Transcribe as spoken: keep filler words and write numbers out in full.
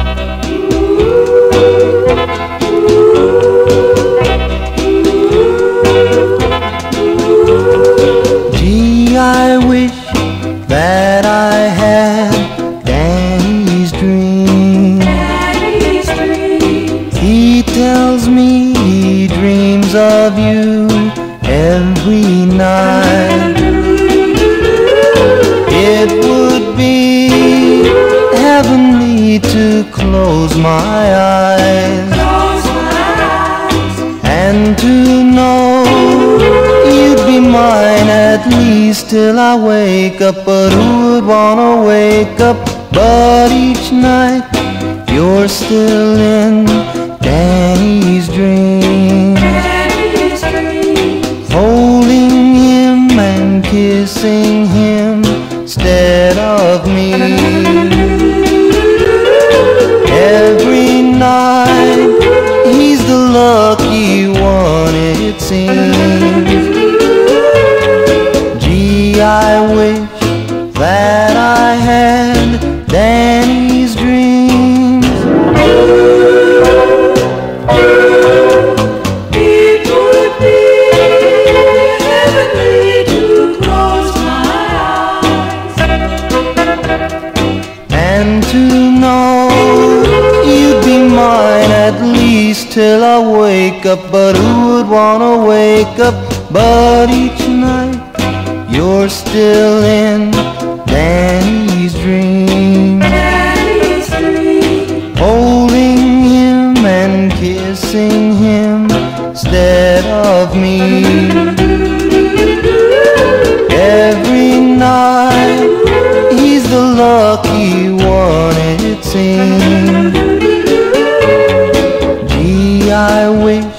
Gee, I wish that I had Danny's dream. Daddy's dreams. He tells me he dreams of you every night. It would be heavenly to close my eyes Close my eyes. and to know you'd be mine at least till I wake up. But who would wanna wake up? But each night you're still in Danny's dream, Daddy's dreams. holding him and kissing him instead of me. Every night he's the lucky one, it seems. Gee, I wish that I had Danny's dreams. It would be heavenly to close my eyes And to know you'd be mine at least till I wake up. But who would wanna wake up? But each night you're still in Danny's dream, Daddy's dreams. holding him and kissing him instead of me. Every night he's the lucky one, it seems. Gee, I wish